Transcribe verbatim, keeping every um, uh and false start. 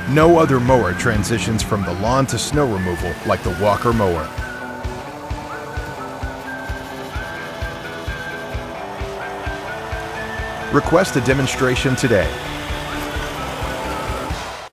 No other mower transitions from the lawn to snow removal like the Walker Mower. Request a demonstration today.